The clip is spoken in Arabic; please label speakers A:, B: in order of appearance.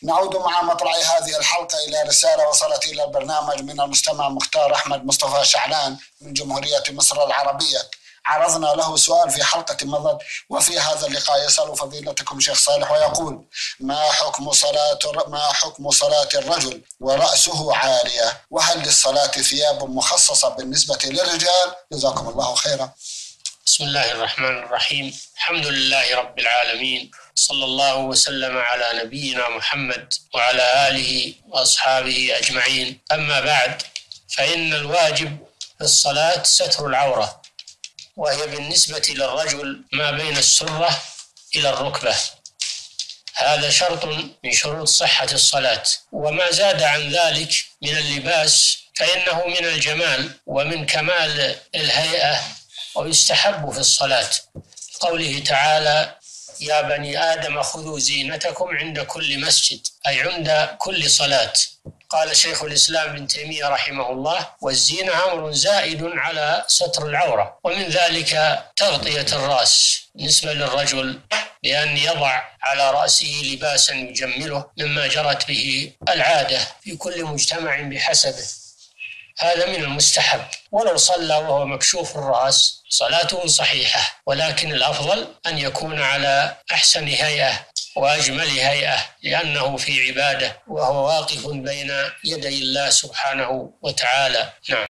A: نعود مع مطلع هذه الحلقة إلى رسالة وصلت إلى البرنامج من المستمع مختار أحمد مصطفى شعلان من جمهورية مصر العربية. عرضنا له سؤال في حلقة مضت، وفي هذا اللقاء يسأل فضيلتكم شيخ صالح ويقول: ما حكم صلاة الرجل ورأسه عارية؟ وهل للصلاة ثياب مخصصة بالنسبة للرجال؟ جزاكم الله خيرا.
B: بسم الله الرحمن الرحيم. الحمد لله رب العالمين، صلى الله وسلم على نبينا محمد وعلى آله وأصحابه أجمعين. أما بعد، فإن الواجب في الصلاة ستر العورة، وهي بالنسبة للرجل ما بين السرة إلى الركبة. هذا شرط من شروط صحة الصلاة، وما زاد عن ذلك من اللباس فإنه من الجمال ومن كمال الهيئة، ويستحب في الصلاة. قوله تعالى: يا بني آدم خذوا زينتكم عند كل مسجد، أي عند كل صلاة. قال شيخ الإسلام ابن تيمية رحمه الله: والزينة أمر زائد على ستر العورة، ومن ذلك تغطية الرأس بالنسبة للرجل، بأن يضع على رأسه لباسا يجمله مما جرت به العادة في كل مجتمع بحسبه. هذا من المستحب، ولو صلى وهو مكشوف الرأس صلاته صحيحة، ولكن الأفضل أن يكون على أحسن هيئة وأجمل هيئة، لأنه في عبادة وهو واقف بين يدي الله سبحانه وتعالى. نعم.